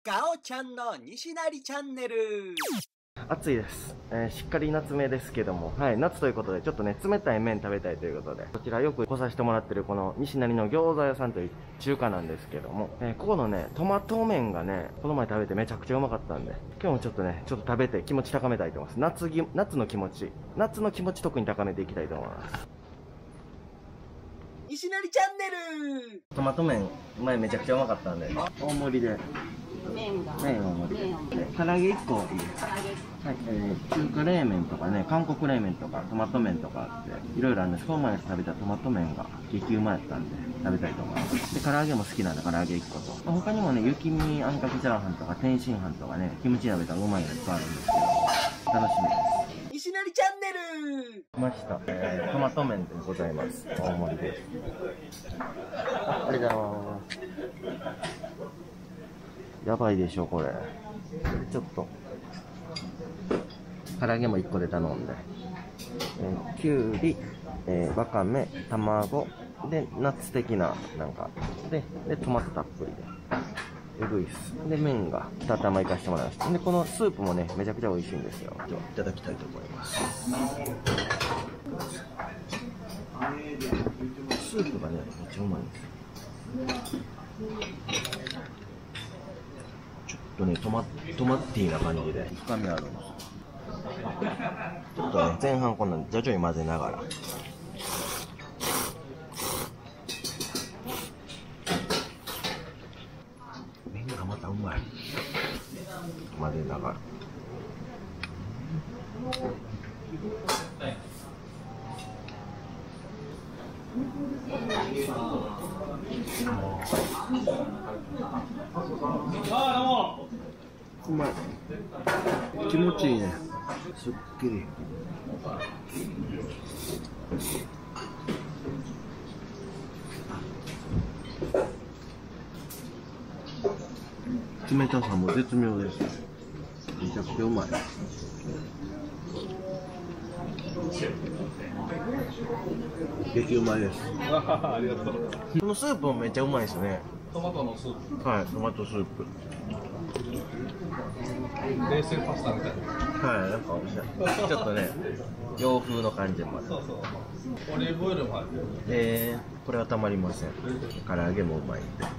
ガオちゃんの西成チャンネル。 暑いです。しっかり夏目ですけども、はい、夏ということで、ちょっとね、冷たい麺食べたいということで、こちらよく来させてもらってるこの西成の餃子屋さんという中華なんですけども、ここのね、トマト麺がね、この前食べてめちゃくちゃうまかったんで、今日もちょっとね、ちょっと食べて気持ち高めたいと思います。夏の気持ち特に高めていきたいと思います。 西成チャンネル。 トマト麺、前めちゃくちゃうまかったんで、大盛りで。 麺が麺大盛りで。唐揚げ1個いいですか？はい、中華冷麺とかね、韓国冷麺とか、トマト麺とかあって、いろいろあるんです。この前食べたトマト麺が激うまやったんで、食べたいと思います。で、唐揚げも好きなんで、唐揚げ1個と。他にもね、雪見あんかけチャーハンとか、天津飯とかね、キムチ鍋とかうまいのいっぱいあるんですけど、楽しみです。 西成チャンネル。 来ました。トマト麺でございます。大盛りです。ありがとうございます。やばいでしょ、これ。ちょっと。唐揚げも1個で頼んで。きゅうり、わかめ、卵、で、ナッツ的な、なんか、で、トマトたっぷりで。えぐいっす。で、麺が2玉いかしてもらいました。で、このスープもね、めちゃくちゃ美味しいんですよ。今日いただきたいと思います。スープがね、めっちゃうまいんですよ。ちょっとね、トマッティーな感じで深みあるんですよ。ちょっとね、前半こんなん徐々に混ぜながら。麺がまたうまい。混ぜながら。うまい。気持ちいいね。すっきり。冷たさも絶妙です。めちゃくちゃうまい。激うまいです。 ありがとう。 このスープもめっちゃうまいですね。 トマトのスープ。 はい、トマトスープ。 冷製パスタみたいな。 はい、なんかおしゃれ。ちょっとね、洋風の感じもある。 そうそう。オリーブオイルもある。 これはたまりません。唐揚げもうまいんで。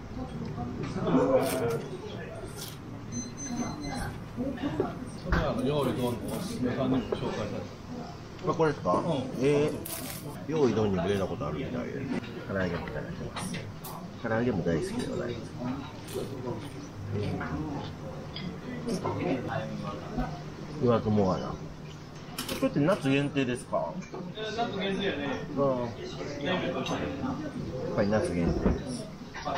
それは料理どんのおすすめさんにも紹介された。 これですか？ うん用意どんにも入れたことあるみたいで。唐揚げもいただきます。唐揚げも大好きでございます。言わずもがな。これって夏限定ですか？ 夏限定やね。 やっぱり夏限定です。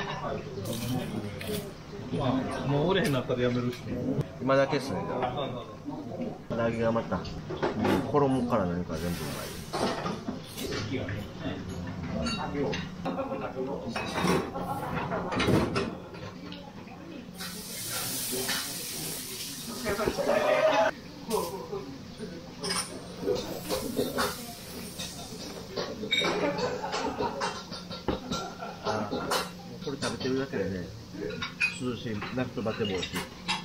まあ、もう売れへんなったらやめるし。 今だけですね。唐揚げがまた、衣から何か全部うまい。これ食べてるだけでね、涼しい夏バテ防止。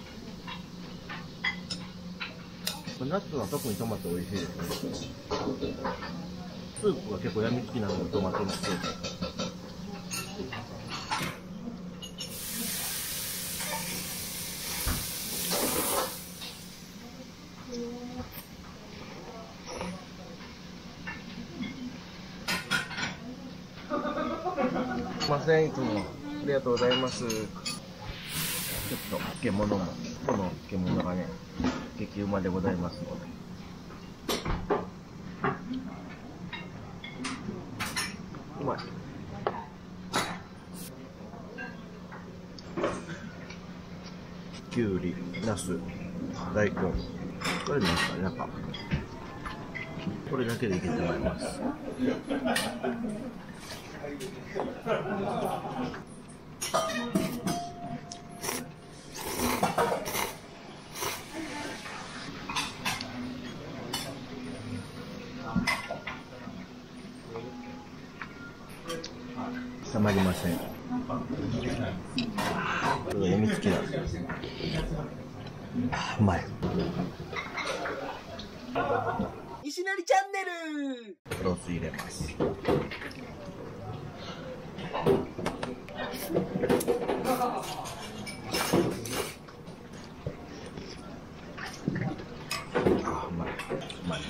夏は特にトマト美味しいですね。スープが結構やみつきなので、トマトのスープ。すいません、いつもありがとうございます。ちょっと漬物も、この漬物がね、激うまでございますので。うまい。きゅうり、ナス、大根。これなんですかね、なんか。これだけでいけてまいります。たまりません。 僕やみつきなんで。うまい。 西成チャンネル。 ロース入れます。うまい。うまい。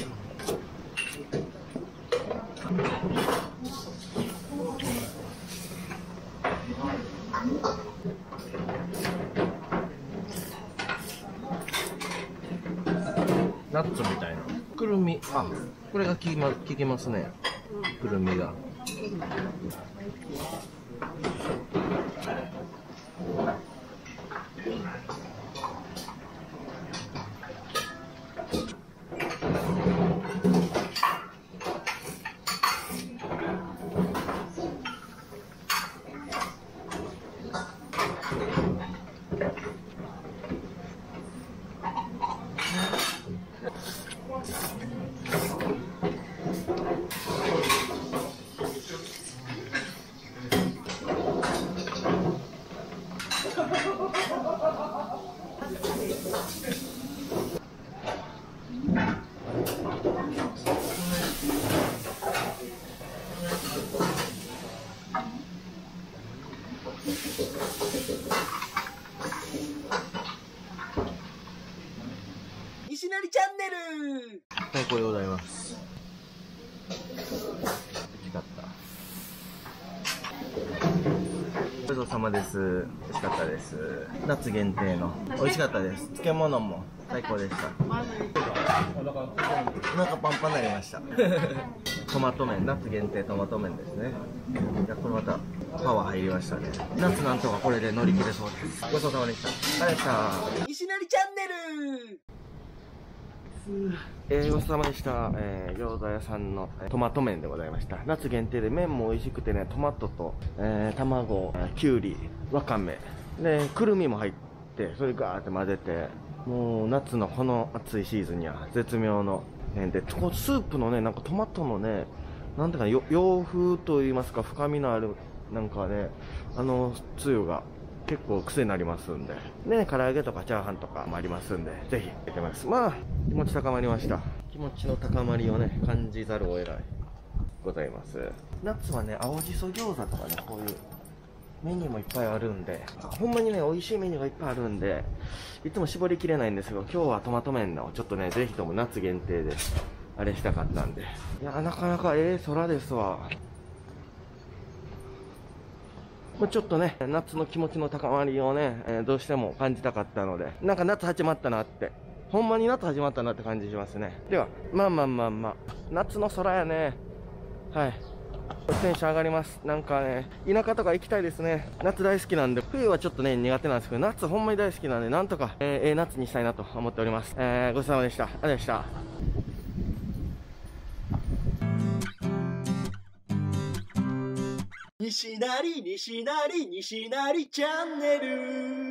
ナッツみたいな。くるみ、あ、これが効きますね。くるみが。 西成チャンネル。 最高でございます。美味しかった。ごちそうさまです。美味しかったです。夏限定の美味しかったです。漬物も最高でした。お腹パンパンになりました。トマト麺、夏限定トマト麺ですね。やっとまたパワー入りましたね。夏なんとかこれで乗り切れそうです。ごちそうさまでした。ありがとうございました。 西成チャンネル。 ごちそうさまでした。餃子屋さんのトマト麺でございました。夏限定で麺も美味しくてね、トマトと、卵、きゅうり、わかめ、で、くるみも入って、それガーって混ぜて、もう夏のこの暑いシーズンには絶妙の麺で、こうスープのね、なんかトマトのね、なんていうか洋風といいますか、深みのある、なんかね、つゆが、結構癖になりますんで。ね、唐揚げとかチャーハンとかもありますんで、ぜひ入れてます。まあ、気持ち高まりました。気持ちの高まりをね、感じざるを得ないございます。夏はね、青じそ餃子とかね、こういうメニューもいっぱいあるんで、ほんまにね、美味しいメニューがいっぱいあるんで、いつも絞りきれないんですけど、今日はトマト麺のちょっとね、ぜひとも夏限定で、あれしたかったんで。いや、なかなか空ですわ。ちょっとね、夏の気持ちの高まりをね、どうしても感じたかったので、なんか夏始まったなって、ほんまに夏始まったなって感じしますね。では、まあ、夏の空やね。はい。テンション上がります。なんかね、田舎とか行きたいですね。夏大好きなんで、冬はちょっとね、苦手なんですけど、夏ほんまに大好きなんで、なんとか、夏にしたいなと思っております。ごちそうさまでした。ありがとうございました。 西成チャンネル。